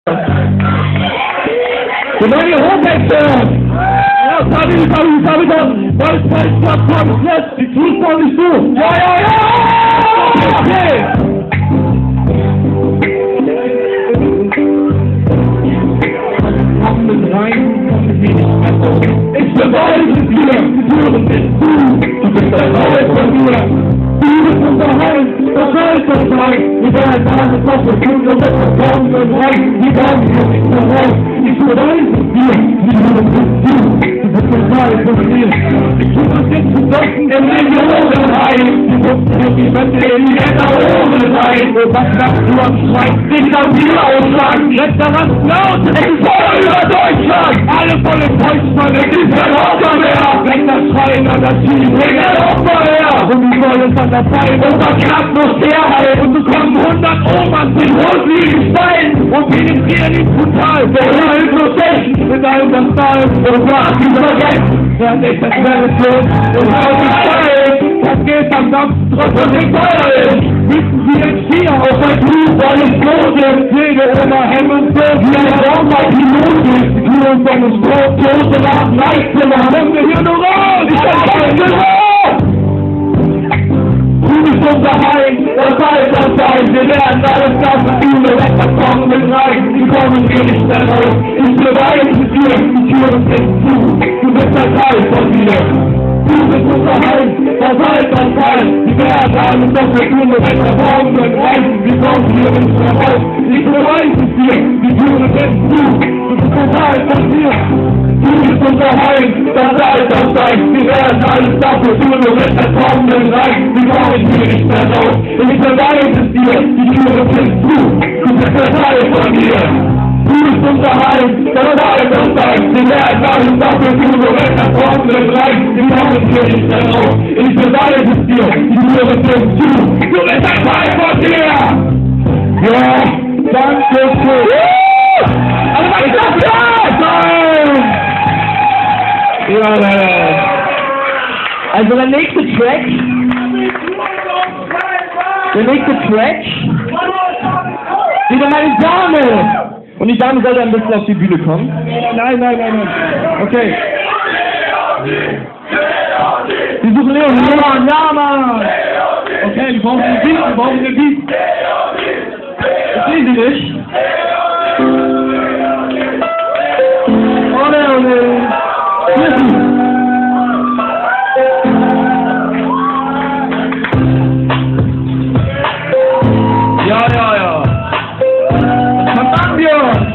The money Homepage. Ja, Sabi, Plattform, yes, die tust doch nicht so. Ja. Okay. Komm mit rein, komm mit mir nicht mehr raus. Ich beweise dir, die Türen sind zu. Du bist ein Neues von mir. Du bist unser Heil, das soll doch sein. Wir werden alles auf der Tür, das kommen und rein. Die werden hier nicht mehr raus. Ich beweise dir, die Türen sind zu. Du bist ein Teil von mir. Die Türen sind zu Socken in Millionen rein. Die mussten dir die Wette in die Ohren rein. Und was sagst du am Schwein? Dich am Bier ausschlagen. Restaurant laut, es ist voll über Deutschland. Alle voll im Deutschland, es ist kein Hocker mehr. Wenn das Schreien an das Team, bring er auch mal her. Und die wollen von der Zeit, unser Kraft muss herhalten. Und es kommen 100 Omas mit rotliegen Steinen. Und wir sind hier nicht brutal. Der Himmel muss stechen mit allem das Tal. Und was die vergessen, wer nicht das Welt und auf die Zeit. Das geht am Dampf, trotzdem nicht teuer ist. Wissen Sie jetzt hier auf ein Blut, weil es los ist. Jede Oma hemmen so, wie ein Raum bei Piloten ist. Die Türen von uns Brot, Tote nach Leichtstimmer. Kommen wir hier nur raus, ich hab keinen Gehör. Du bist unser Heim, das Heil, wir werden alles dafür tun, wir werden kommen mit rein, die kommen hier nicht mehr raus. Ich beweise dir, die Türen sind zu, du bist ein Teil von mir. Du bist unser Heim, das Heil, die werden alles dafür tun, wir werden kommen mit rein, die kommen hier nicht mehr raus. Ich beweise dir, die Türen sind zu, du bist ein Teil von mir. Du bist unser Heim, das Heil, wir werden alles dafür tun, wir werden kommen mit rein, die kommen hier nicht mehr raus. Ich beweise dir, die Türen sind zu, du bist ein Teil von mir. Du bist unser Heim, das Heil, wir werden alles dafür tun, wir werden kommen mit rein, die kommen hier nicht mehr raus. Ich beweise dir, die Türen sind zu, du bist ein Teil von mir. Ja, danke schön. Aber was ist das da? Ja. Also der nächste Track wieder meine Dame. Und die Dame sollte ein bisschen auf die Bühne kommen. Nein. Okay. Wir suchen Leon. Ja, Mann. Okay, wir brauchen einen Beat. Ich sehe sie nicht. Ole. Ja. Was machen wir?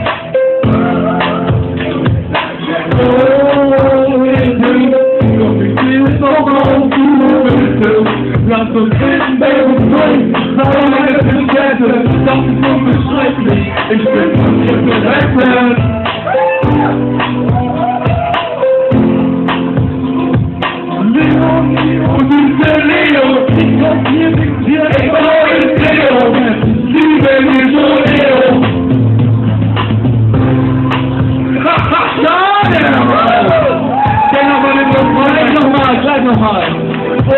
Lass uns reden, Baby, sei meine Prinsesse, das ist unbeschreiblich, ich bin von dir gerettet. Leo, diese Leo, ich komm hier mit dir, ich brauche Leo, liebe mich so Leo. Schade! Gleich nochmal. Oh,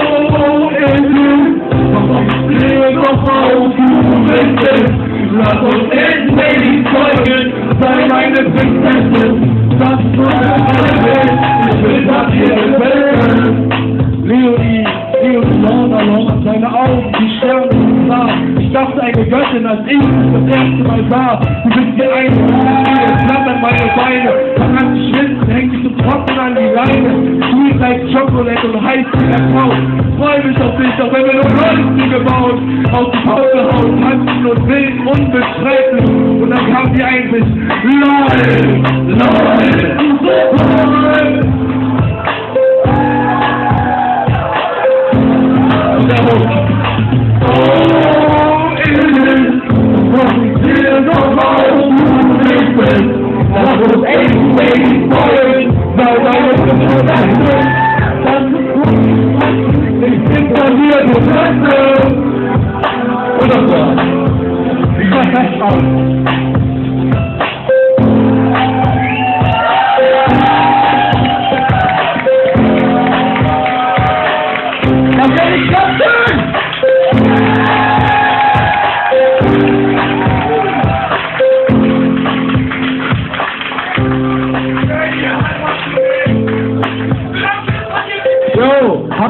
doch auf, du bist es. Lass uns enden, Baby, Zeugin, sei meine Prinzessin. Das ist meine Welt, ich will das hier gefällt. Leonie, seine Augen, die Sterne sind klar. Ich dachte eine Göttin, als ich das erste Mal sah. Du bist die eine, es flattern meine Beine. Fang an zu schwitzen, hängt dich so trocken an die Leine. Sweet like Chocolate und heiß wie der Kraut. Freu mich auf dich, auch wenn wir nur Rollenstücke bauen. Aus dem Pausehaus, tanzen und wilden, unbeschreiblich. Und dann kam die eigentlich, LOL. Lass uns enden, Baby, Zeugin, sei deine Prinzessin. Das ist gut, ich bin von dir gefesselt. Und das war's. Ich mach das aus.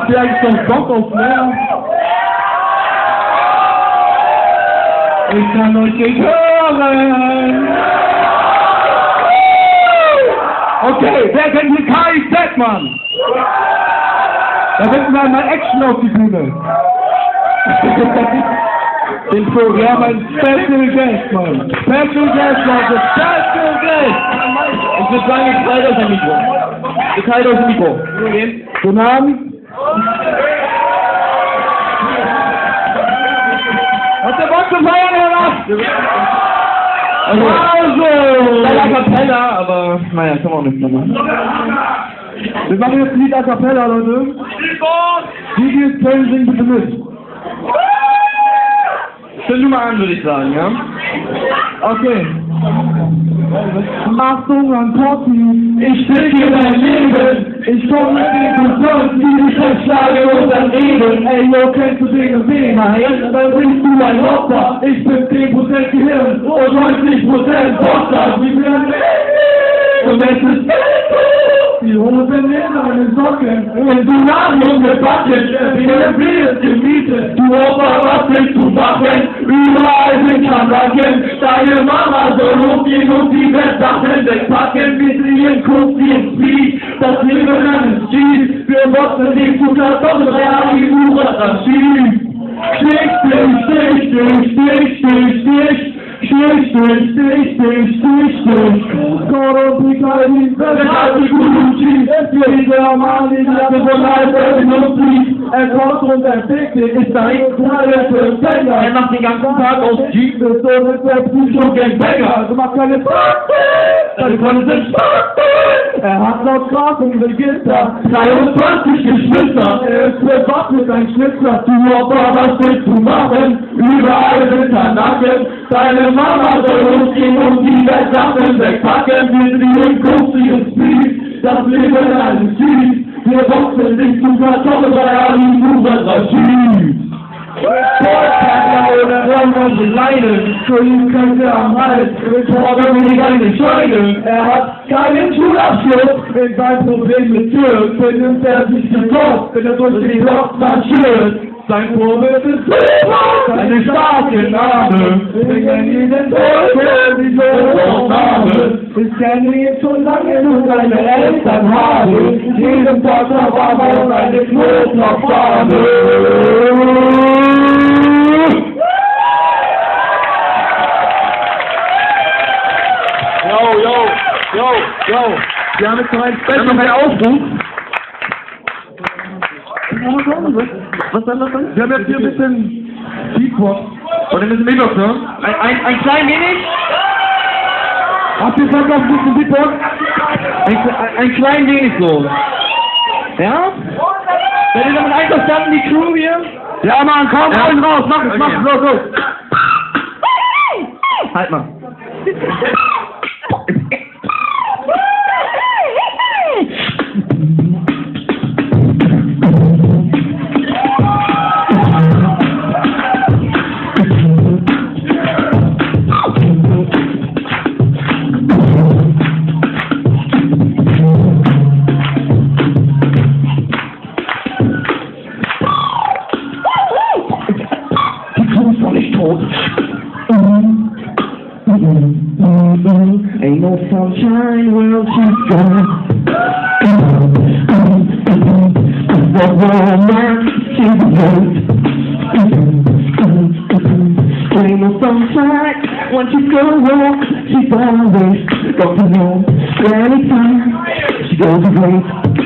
ihr eigentlich noch Bock auf mehr? Ich kann euch nicht hören. Okay, wer kennt hier KIZ, Mann? Da bitten wir einmal Action auf die Bühne. Den Vogel, wir haben einen Special Guest, Mann. Special Guest, Leute, Special Guest. Ich würde sagen, ich teilt euch ein Mikro. Ihr teilt euch ein Mikro. Guten Abend. Habt ihr Bock zu feiern, oder was? Also! A Cappella, aber naja, kann man auch nichts mehr machen. Wir machen jetzt ein Lied A Cappella, Leute. Die jetzt können, singen bitte mit. Stell du mal an, würde ich sagen, ja? Okay. Achtung an Poppen, ich sitze hier dein Leben. Ich komm mit den Konzerten, die dich verschlagen und dann reden. Ey, yo, kennst du den Sehen? Nein, dann bist du ein Opfer. Ich bin 10% Gehirn und 90% Poster. Wir werden und es ist die Hosen in deinen Socken. Und du Namen mit Backen, wir willst gemietet. Du Opfer, was willst du machen? Überall sind Kanaken. Deine Mama soll hochgehen und die Sachen wegpacken. Wir sehen kurz wie ein Speed. Das Leben an ist Cheese. Wir motzen die Zutat von Realisura Rashid. Stich, stich, stich, stich, stich, stich. Stich, stich, stich, stich, stich, stich. Koro Picardie, Vergati Gucci. Jeder Mann in der Industrie. Kommt und fickt dich, ist ein kleiner Verfänger. Macht den ganzen Tag aus Jeep, ist so mit der Psycho-Gangbanger. Also macht keine Frage, seine Freunde sind stark. Hat laut Grafen Register 23 Geschwister. Ist bewaffnet, ein Schnitzer. Du Opfer, was willst du machen? Überall sind Kanaken. Deine Mama soll losgehen und die Sachen wegpacken. Wir sehen Gucci und Speed, das Leben eines Jeeps. Wir boxen dich zu Kartoffeln bei Alimura Rashid. Sportpartner oder Räumer Leine, für ihn könnte am Hals, Retorte wie eine Scheune. Er hat keinen Schulabschluss, wenn sein Problem mit Tür, benimmt er sich sofort, wenn er durch die Block marschiert. Sein Vorwurf ist super, eine starke Name. Wir kennen ihn den Teufel, wie so Name. Ich kenne ihn schon lange, nur seine Eltern habe. Jedem Tag war mal eine Knoblauchfarbe. Yo. Wir haben jetzt noch einen Aufruf. Was soll das denn? Wir haben jetzt hier ein bisschen Beatbox. Und ein bisschen Beatbox, ne? Ein klein wenig? Habt ihr Bock auf ein bisschen Beatbox? Ein klein wenig so. Ja? Seid ihr damit einverstanden, die Crew hier? Ja, Mann, komm, allen raus, mach es, los. Halt mal. Ain't no sunshine, well, she's gone. The woman, she's gone. Ain't no sunshine, when she goes walk, she's always going home. Anytime she goes away.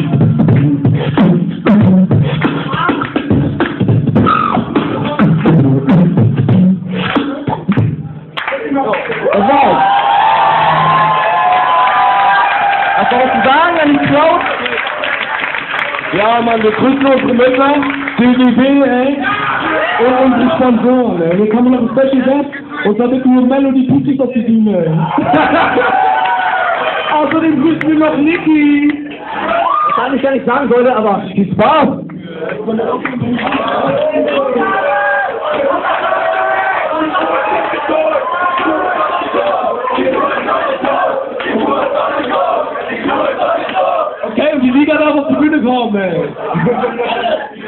Was soll ich sagen an die Crowd? Ja, Mann, wir grüßen unsere Mütter, DDB, ey, und unsere Sponsoren, ey. Wir kommen noch ein Special Guest und da bitten wir Melody Putzig auf die Bühne, ey. Außerdem grüßen wir noch Niki. Das kann ich gar nicht sagen, Leute, aber viel Spaß. Okay, und die Liga darf auf die Bühne kommen, ey.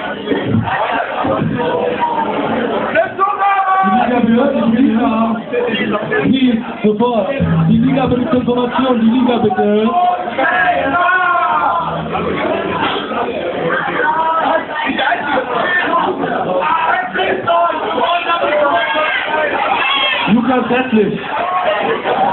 Sofort. Die Liga bitte zur Information, die Liga bitte. Lukas Herzlich.